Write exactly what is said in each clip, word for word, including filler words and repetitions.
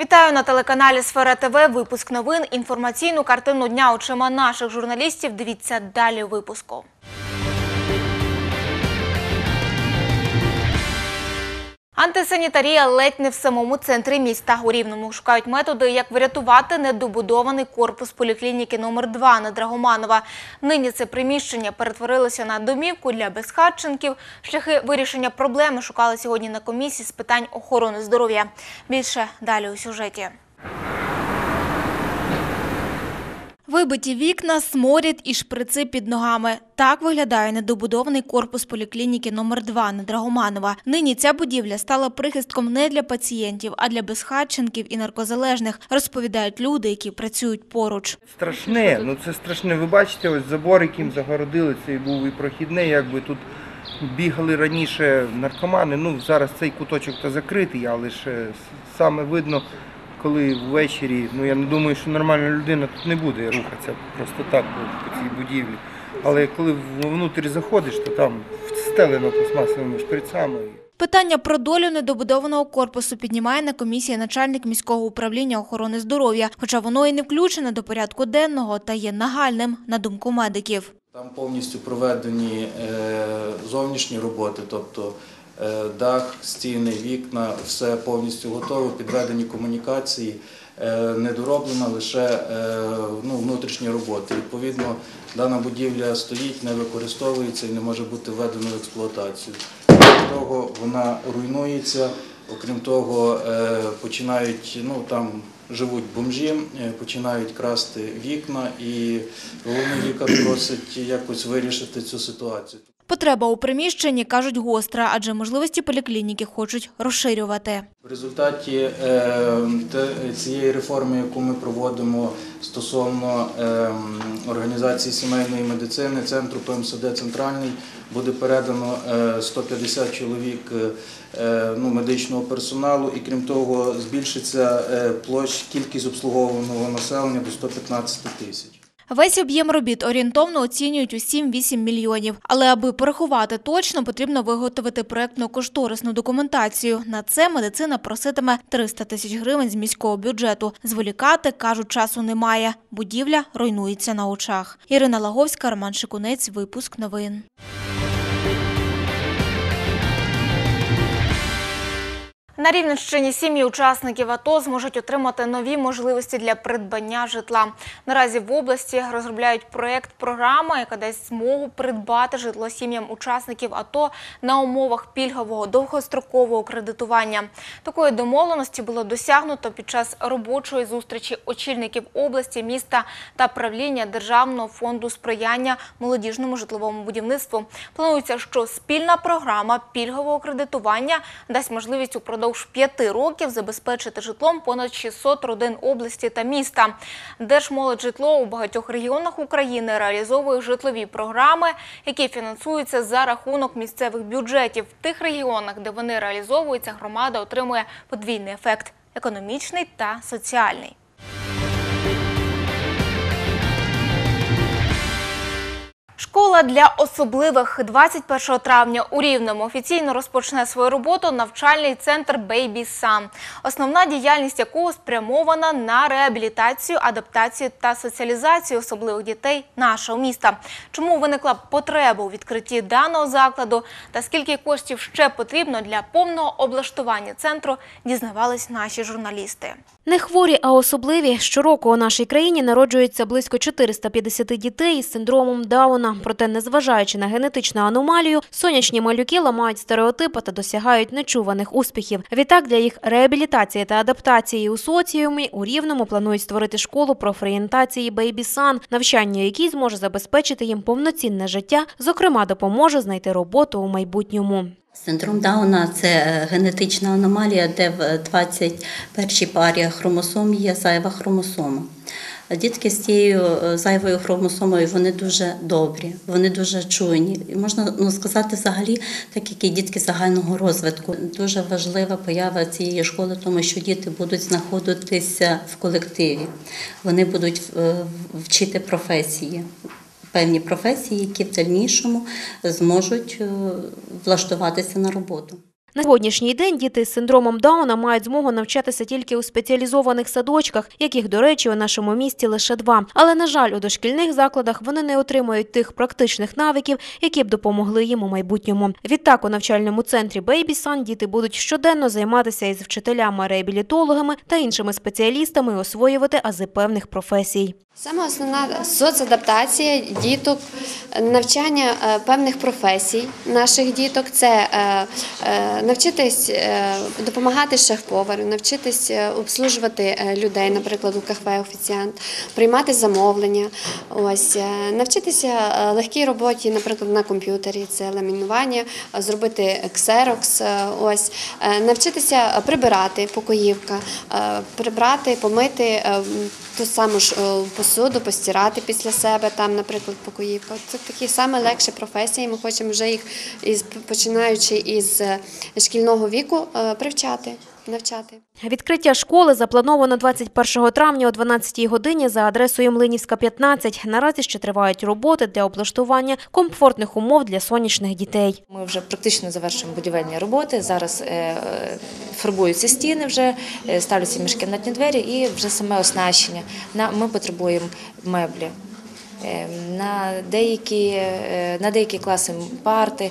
Вітаю на телеканалі «Сфера ТВ». Випуск новин. Інформаційну картину дня очима наших журналістів дивіться далі у випуску. Антисанітарія ледь не в самому центрі міста. У Рівному шукають методи, як врятувати недобудований корпус поліклініки номер два на Драгоманова. Нині це приміщення перетворилося на домівку для безхатченків. Шляхи вирішення проблеми шукали сьогодні на комісії з питань охорони здоров'я. Більше далі у сюжеті. Вибиті вікна, сморід і шприци під ногами. Так виглядає недобудований корпус поліклініки номер два на Драгоманова. Нині ця будівля стала прихистком не для пацієнтів, а для безхатченків і наркозалежних, розповідають люди, які працюють поруч. Страшне, ну це страшне. Ви бачите, ось забор, яким загородили, цей був і прохідний, якби тут бігали раніше наркомани. Ну зараз цей куточок то закритий, але ж саме видно, коли ввечері, ну я не думаю, що нормальна людина тут не буде рухатися просто так по цій будівлі. Але коли внутрі заходиш, то там встелено пластмасовими шприцами. Питання про долю недобудованого корпусу піднімає на комісії начальник міського управління охорони здоров'я, хоча воно і не включене до порядку денного та є нагальним, на думку медиків. Там повністю проведені зовнішні роботи, тобто дах, стіни, вікна, все повністю готове, підведені комунікації, недороблена лише ну, внутрішні роботи. Відповідно, дана будівля стоїть, не використовується і не може бути введена в експлуатацію. Крім того, вона руйнується, окрім того, починають, ну там живуть бомжі, починають красти вікна і головний лікар просить якось вирішити цю ситуацію. Потреба у приміщенні, кажуть, гостра, адже можливості поліклініки хочуть розширювати. В результаті цієї реформи, яку ми проводимо стосовно організації сімейної медицини, центру ПМСД «Центральний», буде передано сто п'ятдесят чоловік ну, медичного персоналу і, крім того, збільшиться площа, кількість обслуговуваного населення до ста п'ятнадцяти тисяч. Весь об'єм робіт орієнтовно оцінюють у сім-вісім мільйонів. Але аби порахувати точно, потрібно виготовити проєктно-кошторисну документацію. На це медицина проситиме триста тисяч гривень з міського бюджету. Зволікати, кажуть, часу немає. Будівля руйнується на очах. Ірина Лаговська, Роман Шикунець. Випуск новин. На Рівненщині сім'ї учасників АТО зможуть отримати нові можливості для придбання житла. Наразі в області розробляють проєкт програми, яка дасть змогу придбати житло сім'ям учасників АТО на умовах пільгового довгострокового кредитування. Такої домовленості було досягнуто під час робочої зустрічі очільників області, міста та правління Державного фонду сприяння молодіжному житловому будівництву. Планується, що спільна програма пільгового кредитування дасть можливість упродовж Впродовж п'яти років забезпечити житлом понад шістсот родин області та міста. Держмолоджитло у багатьох регіонах України реалізовує житлові програми, які фінансуються за рахунок місцевих бюджетів. В тих регіонах, де вони реалізовуються, громада отримує подвійний ефект – економічний та соціальний. Школа для особливих. двадцять першого травня у Рівному офіційно розпочне свою роботу навчальний центр Baby Sun, основна діяльність якого спрямована на реабілітацію, адаптацію та соціалізацію особливих дітей нашого міста. Чому виникла потреба у відкритті даного закладу та скільки коштів ще потрібно для повного облаштування центру, дізнавались наші журналісти. Не хворі, а особливі. Щороку у нашій країні народжується близько чотириста п'ятдесят дітей із синдромом Дауна. Проте, незважаючи на генетичну аномалію, сонячні малюки ламають стереотипи та досягають нечуваних успіхів. Відтак, для їх реабілітації та адаптації у соціумі у Рівному планують створити школу профорієнтації Baby Sun, навчання якій зможе забезпечити їм повноцінне життя, зокрема, допоможе знайти роботу у майбутньому. Синдром Дауна – це генетична аномалія, де в двадцять першій парі хромосом є зайва хромосома. Дітки з цією зайвою хромосомою, вони дуже добрі, вони дуже чуйні. І можна ну, сказати взагалі, так як і дітки загального розвитку. Дуже важлива поява цієї школи, тому що діти будуть знаходитися в колективі. Вони будуть вчити професії. Певні професії, які в дальнішому зможуть влаштуватися на роботу. На сьогоднішній день діти з синдромом Дауна мають змогу навчатися тільки у спеціалізованих садочках, яких, до речі, у нашому місті лише два. Але, на жаль, у дошкільних закладах вони не отримують тих практичних навиків, які б допомогли їм у майбутньому. Відтак, у навчальному центрі «Бейбі-сан» діти будуть щоденно займатися із вчителями, реабілітологами та іншими спеціалістами і освоювати ази певних професій. Саме основна соцадаптація діток, навчання певних професій наших діток – це навчитись допомагати шеф-повару, навчитись обслужувати людей, наприклад, у кафе офіціант, приймати замовлення, ось, навчитися легкій роботі, наприклад, на комп'ютері, це ламінування, зробити ксерокс, ось, навчитися прибирати, покоївка, прибрати, помити ту саму ж посуду, постирати після себе, там, наприклад, покоївка. Це такі саме легші професії, ми хочемо вже їх, із, починаючи із шкільного віку, привчати, навчати. Відкриття школи заплановано двадцять першого травня о дванадцятій годині за адресою Млинівська, п'ятнадцять. Наразі ще тривають роботи для облаштування комфортних умов для сонячних дітей. Ми вже практично завершуємо будівельні роботи. Зараз фарбуються стіни, вже ставляться міжкімнатні двері і вже саме оснащення. Ми потребуємо меблі. На деякі, на деякі класи парти,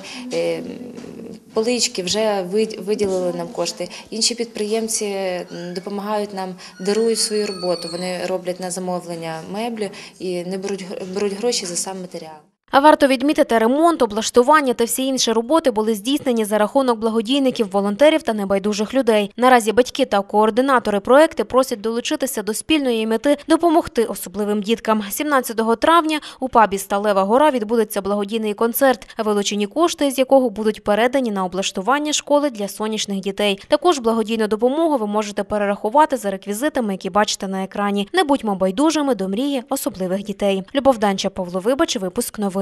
полички вже виділили нам кошти. Інші підприємці допомагають нам, дарують свою роботу. Вони роблять на замовлення меблі і не беруть, беруть гроші за сам матеріал. А варто відмітити, ремонт, облаштування та всі інші роботи були здійснені за рахунок благодійників, волонтерів та небайдужих людей. Наразі батьки та координатори проекту просять долучитися до спільної мети допомогти особливим діткам. сімнадцятого травня у пабі «Сталева гора» відбудеться благодійний концерт, вилучені кошти з якого будуть передані на облаштування школи для сонячних дітей. Також благодійну допомогу ви можете перерахувати за реквізитами, які бачите на екрані. Не будьмо байдужими до мрії особливих дітей. Любов Данча, Павло Вибач, випуск новин.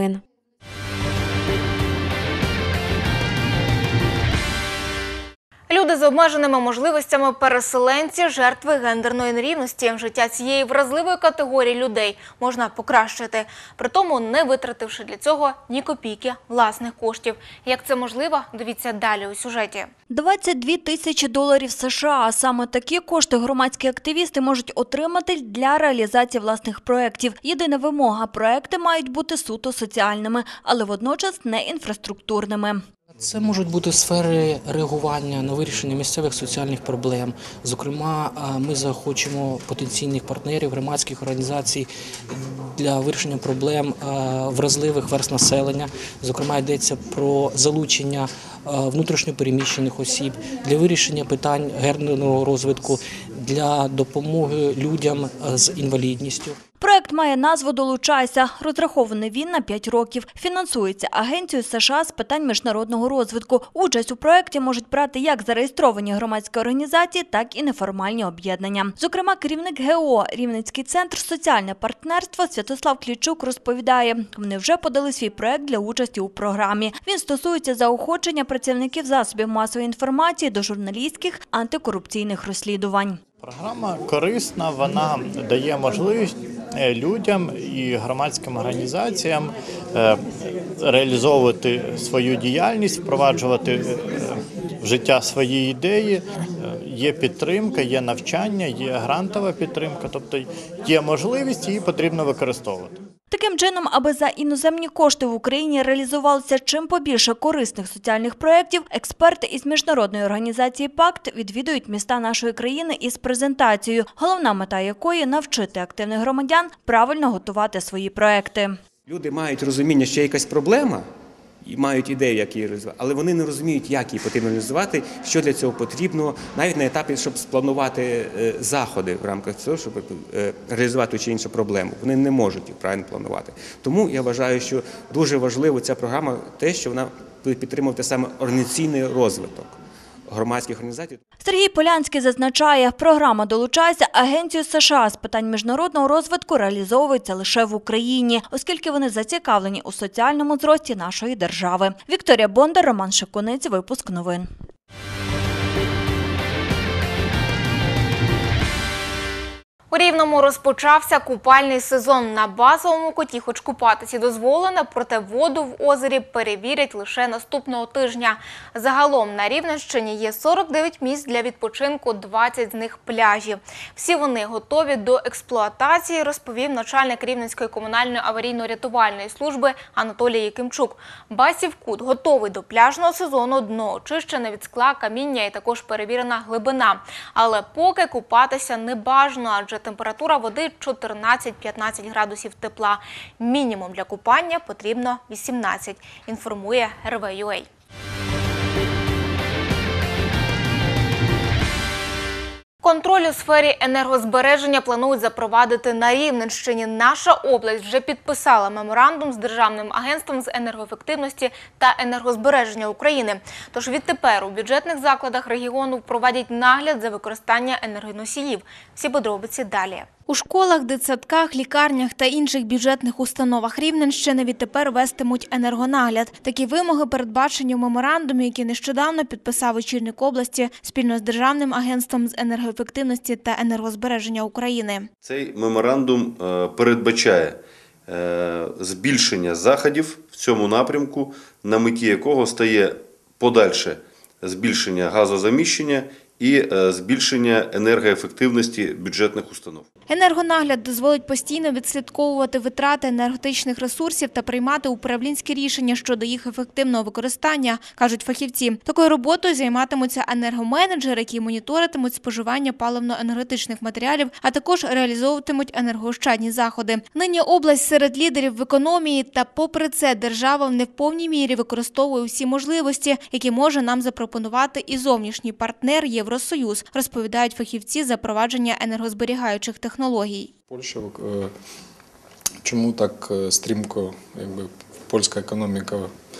Люди з обмеженими можливостями, переселенці, жертви гендерної нерівності. Життя цієї вразливої категорії людей можна покращити, при тому не витративши для цього ні копійки власних коштів. Як це можливо, дивіться далі у сюжеті. двадцять дві тисячі доларів США. Саме такі кошти громадські активісти можуть отримати для реалізації власних проєктів. Єдина вимога – проєкти мають бути суто соціальними, але водночас не інфраструктурними. Це можуть бути сфери реагування на вирішення місцевих соціальних проблем. Зокрема, ми захочемо потенційних партнерів, громадських організацій для вирішення проблем вразливих верств населення. Зокрема, йдеться про залучення внутрішньопереміщених осіб, для вирішення питань гендерного розвитку, для допомоги людям з інвалідністю. Проект має назву «Долучайся». Розрахований він на п'ять років. Фінансується Агенцією США з питань міжнародного розвитку. Участь у проекті можуть брати як зареєстровані громадські організації, так і неформальні об'єднання. Зокрема, керівник ГО «Рівненський центр соціальне партнерство» Святослав Клічук розповідає, вони вже подали свій проект для участі у програмі. Він стосується заохочення працівників засобів масової інформації до журналістських антикорупційних розслідувань. Програма корисна, вона дає можливість людям і громадським організаціям реалізовувати свою діяльність, впроваджувати в життя свої ідеї. Є підтримка, є навчання, є грантова підтримка, тобто є можливість, її потрібно використовувати. Таким чином, аби за іноземні кошти в Україні реалізувалося чим побільше корисних соціальних проєктів, експерти із міжнародної організації «Пакт» відвідують міста нашої країни із презентацією, головна мета якої – навчити активних громадян правильно готувати свої проєкти. Люди мають розуміння, що є якась проблема, і мають ідею, як її реалізувати, але вони не розуміють, як її потрібно реалізувати, що для цього потрібно, навіть на етапі, щоб спланувати заходи в рамках цього, щоб реалізувати чи іншу проблему. Вони не можуть їх правильно планувати. Тому я вважаю, що дуже важливо ця програма те, що вона буде підтримувати саме організаційний розвиток громадських організацій. Сергій Полянський зазначає, програма «Долучайся» Агенцією США з питань міжнародного розвитку реалізовується лише в Україні, оскільки вони зацікавлені у соціальному зрості нашої держави. Вікторія Бондар, Роман Шикунець, випуск новин. У Рівному розпочався купальний сезон. На базовому коті хоч купатися дозволено, проте воду в озері перевірять лише наступного тижня. Загалом на Рівненщині є сорок дев'ять місць для відпочинку, двадцять з них пляжі. Всі вони готові до експлуатації, розповів начальник Рівненської комунальної аварійно-рятувальної служби Анатолій Якимчук. Басів кут готовий до пляжного сезону, дно очищене від скла, каміння і також перевірена глибина. Але поки купатися не бажано, адже температура води чотирнадцять-п'ятнадцять градусів тепла. Мінімум для купання потрібно вісімнадцять, інформує ер ве ю ей. Контроль у сфері енергозбереження планують запровадити на Рівненщині. Наша область вже підписала меморандум з Державним агентством з енергоефективності та енергозбереження України. Тож відтепер у бюджетних закладах регіону проводять нагляд за використання енергоносіїв. Всі подробиці далі. У школах, дитсадках, лікарнях та інших бюджетних установах Рівненщини відтепер вестимуть енергонагляд. Такі вимоги передбачені в меморандумі, який нещодавно підписав очільник області спільно з Державним агентством з енергоефективності та енергозбереження України. Цей меморандум передбачає збільшення заходів в цьому напрямку, на меті якого стає подальше збільшення газозаміщення і збільшення енергоефективності бюджетних установ. Енергонагляд дозволить постійно відслідковувати витрати енергетичних ресурсів та приймати управлінські рішення щодо їх ефективного використання, кажуть фахівці. Такою роботою займатимуться енергоменеджери, які моніторитимуть споживання паливно-енергетичних матеріалів, а також реалізовуватимуть енергоощадні заходи. Нині область серед лідерів в економії, та попри це держава не в повній мірі використовує всі можливості, які може нам запропонувати і зовнішній партнер Євросоюз, розповідають фахівці з запровадження енергозберігаючих технологій. Польща, чому так стрімко якби, польська економіка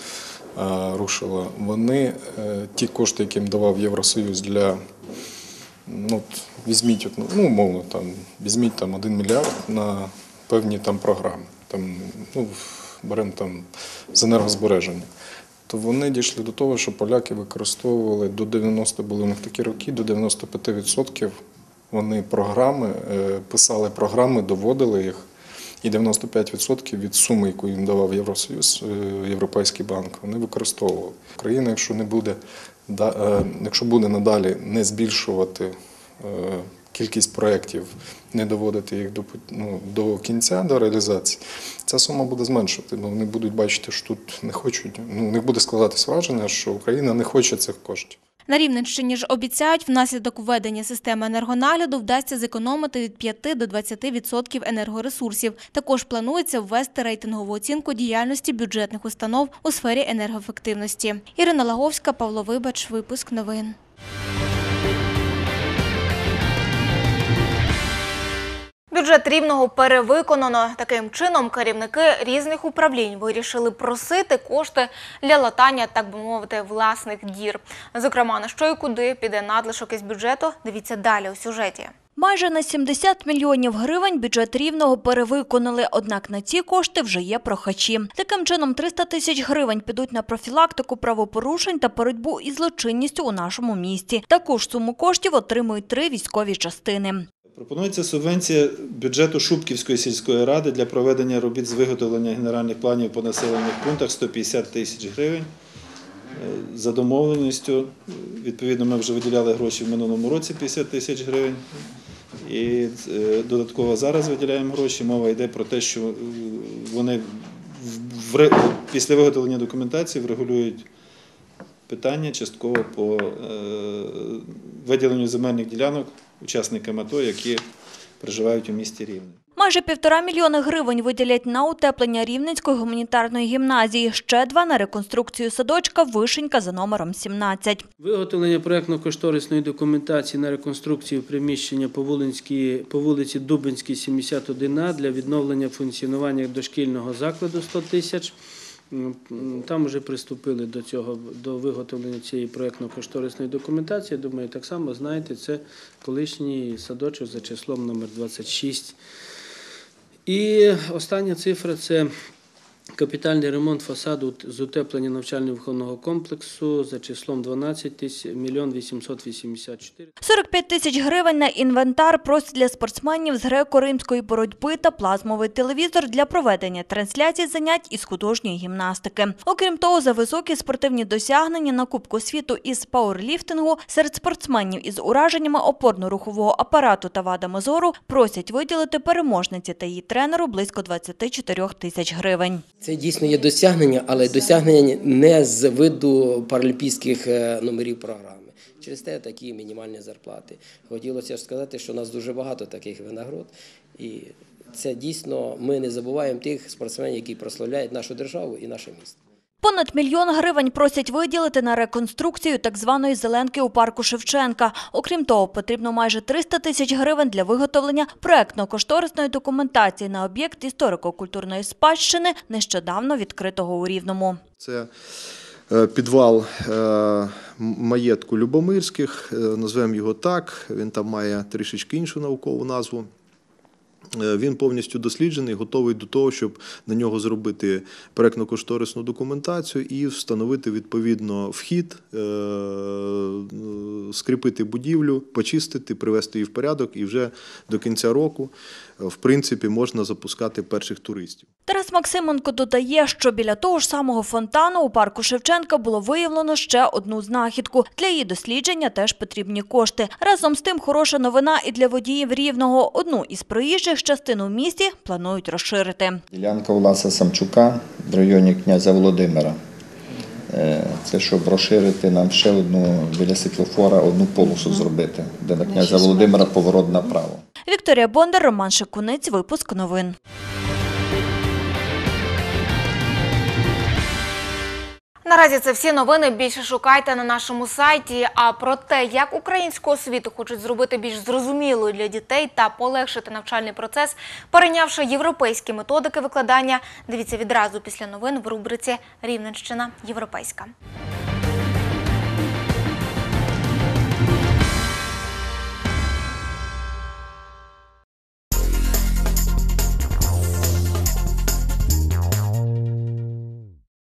рушила? Вони ті кошти, які їм давав Євросоюз для, ну, візьміть, ну, умовно, там, візьміть там один мільярд на певні там програми, там, ну, беремо там з енергозбереження. То вони дійшли до того, що поляки використовували до дев'яносто, були у них такі роки, до дев'яносто п'ять відсотків вони програми, писали програми, доводили їх, і дев'яносто п'ять відсотків від суми, яку їм давав Євросоюз, Європейський банк, вони використовували. Україна, якщо не буде, якщо буде надалі не збільшувати кількість проєктів, не доводити їх до, ну, до кінця, до реалізації, ця сума буде зменшувати, бо вони будуть бачити, що тут не хочуть, ну, у них буде складатися враження, що Україна не хоче цих коштів. На Рівненщині ж обіцяють, внаслідок введення системи енергонагляду вдасться зекономити від п'яти до двадцяти відсотків енергоресурсів. Також планується ввести рейтингову оцінку діяльності бюджетних установ у сфері енергоефективності. Ірина Лаговська, Павло Вибач, випуск новин. Бюджет Рівного перевиконано. Таким чином, керівники різних управлінь вирішили просити кошти для латання, так би мовити, власних дір. Зокрема, на що і куди піде надлишок із бюджету, дивіться далі у сюжеті. Майже на сімдесят мільйонів гривень бюджет Рівного перевиконали, однак на ці кошти вже є прохачі. Таким чином, триста тисяч гривень підуть на профілактику правопорушень та боротьбу із злочинністю у нашому місті. Таку ж суму коштів отримують три військові частини. Пропонується субвенція бюджету Шубківської сільської ради для проведення робіт з виготовлення генеральних планів по населених пунктах сто п'ятдесят тисяч гривень. За домовленістю, відповідно, ми вже виділяли гроші в минулому році п'ятдесят тисяч гривень. І додатково зараз виділяємо гроші. Мова йде про те, що вони після виготовлення документації врегулюють питання частково по виділенню земельних ділянок учасникам АТО, які проживають у місті Рівне. Майже півтора мільйони гривень виділять на утеплення Рівненської гуманітарної гімназії, ще два на реконструкцію садочка «Вишенька» за номером сімнадцять. Виготовлення проєктно-кошторисної документації на реконструкцію приміщення по вулиці, по вулиці Дубинській, сімдесят один А для відновлення функціонування дошкільного закладу сто тисяч. Там вже приступили до цього, до виготовлення цієї проєктно-кошторисної документації. Думаю, так само знаєте, це колишній садочок за числом номер двадцять шість. І остання цифра – це Капітальний ремонт фасаду з утеплення навчально-виховного комплексу за числом дванадцять мільйонів вісімсот вісімдесят чотири. сорок п'ять тисяч гривень на інвентар просять для спортсменів з греко-римської боротьби та плазмовий телевізор для проведення трансляцій занять із художньої гімнастики. Окрім того, за високі спортивні досягнення на Кубку світу із пауерліфтингу серед спортсменів із ураженнями опорно-рухового апарату та вадами зору просять виділити переможниці та її тренеру близько двадцять чотири тисяч гривень. Це дійсно є досягнення, але досягнення не з виду паралімпійських номерів програми. Через те такі мінімальні зарплати. Хотілося ж сказати, що у нас дуже багато таких винагород. І це дійсно, ми не забуваємо тих спортсменів, які прославляють нашу державу і наше місто. Понад мільйон гривень просять виділити на реконструкцію так званої «зеленки» у парку Шевченка. Окрім того, потрібно майже триста тисяч гривень для виготовлення проектно-кошторисної документації на об'єкт історико-культурної спадщини, нещодавно відкритого у Рівному. Це підвал маєтку Любомирських, назвемо його так, він там має трішечки іншу наукову назву. Він повністю досліджений, готовий до того, щоб на нього зробити проектно-кошторисну документацію і встановити відповідно вхід, скріпити будівлю, почистити, привести її в порядок і вже до кінця року, в принципі, можна запускати перших туристів. Тарас Максименко додає, що біля того ж самого фонтану у парку Шевченка було виявлено ще одну знахідку. Для її дослідження теж потрібні кошти. Разом з тим, хороша новина і для водіїв Рівного. Одну із проїжджих частин у місті планують розширити. Ділянка Власа Самчука в районі князя Володимира. Це щоб розширити нам ще одну, біля світлофора, одну полосу зробити, де на князя Володимира поворот направо. Вікторія Бондар, Роман Шикунець, випуск новин. Наразі це всі новини. Більше шукайте на нашому сайті. А про те, як українську освіту хочуть зробити більш зрозумілою для дітей та полегшити навчальний процес, перейнявши європейські методики викладання, дивіться відразу після новин в рубриці «Рівненщина європейська».